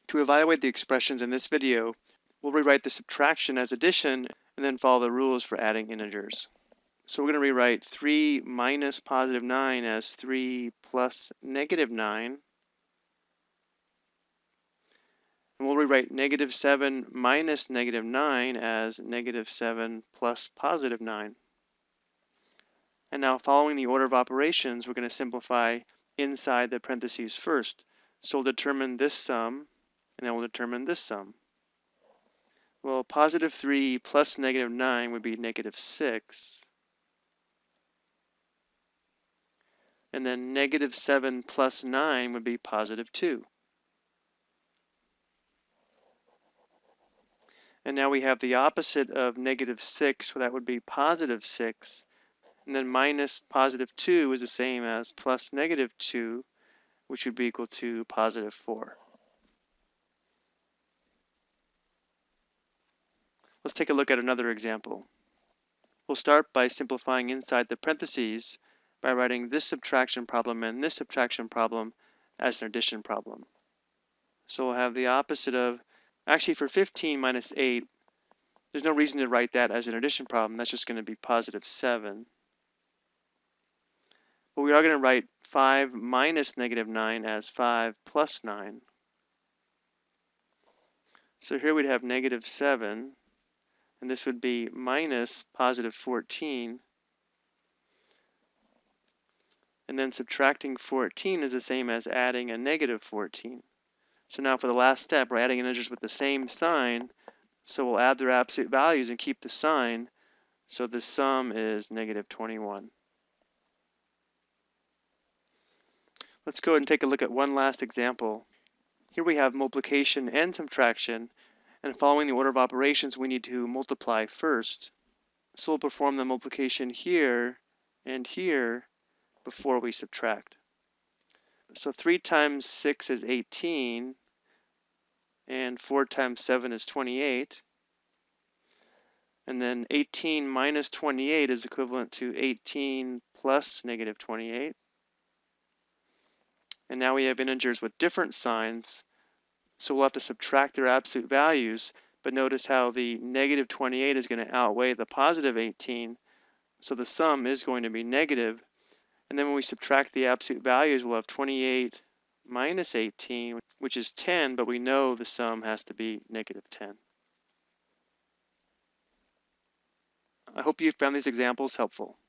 To evaluate the expressions in this video, we'll rewrite the subtraction as addition and then follow the rules for adding integers. So we're going to rewrite 3 minus positive 9 as 3 plus negative 9. And we'll rewrite negative 7 minus negative 9 as negative 7 plus positive 9. And now following the order of operations, we're going to simplify inside the parentheses first. So we'll determine this sum, and then we'll determine this sum. Well, positive 3 plus negative 9 would be negative 6. And then negative 7 plus 9 would be positive 2. And now we have the opposite of negative 6, so that would be positive 6. And then minus positive 2 is the same as plus negative 2, which would be equal to positive 4. Let's take a look at another example. We'll start by simplifying inside the parentheses by writing this subtraction problem and this subtraction problem as an addition problem. So we'll have the opposite of, actually for 15 minus 8, there's no reason to write that as an addition problem. That's just going to be positive 7. But we are going to write 5 minus negative 9 as 5 plus 9. So here we'd have negative 7, and this would be minus positive 14. And then subtracting 14 is the same as adding a negative 14. So now for the last step, we're adding integers with the same sign. So we'll add their absolute values and keep the sign. So the sum is negative 21. Let's go ahead and take a look at one last example. Here we have multiplication and subtraction, and following the order of operations, we need to multiply first. So we'll perform the multiplication here and here before we subtract. So 3 times 6 is 18, and 4 times 7 is 28. And then 18 minus 28 is equivalent to 18 plus negative 28. And now we have integers with different signs, so we'll have to subtract their absolute values, but notice how the negative 28 is going to outweigh the positive 18, so the sum is going to be negative. And then when we subtract the absolute values, we'll have 28 minus 18, which is 10, but we know the sum has to be negative 10. I hope you found these examples helpful.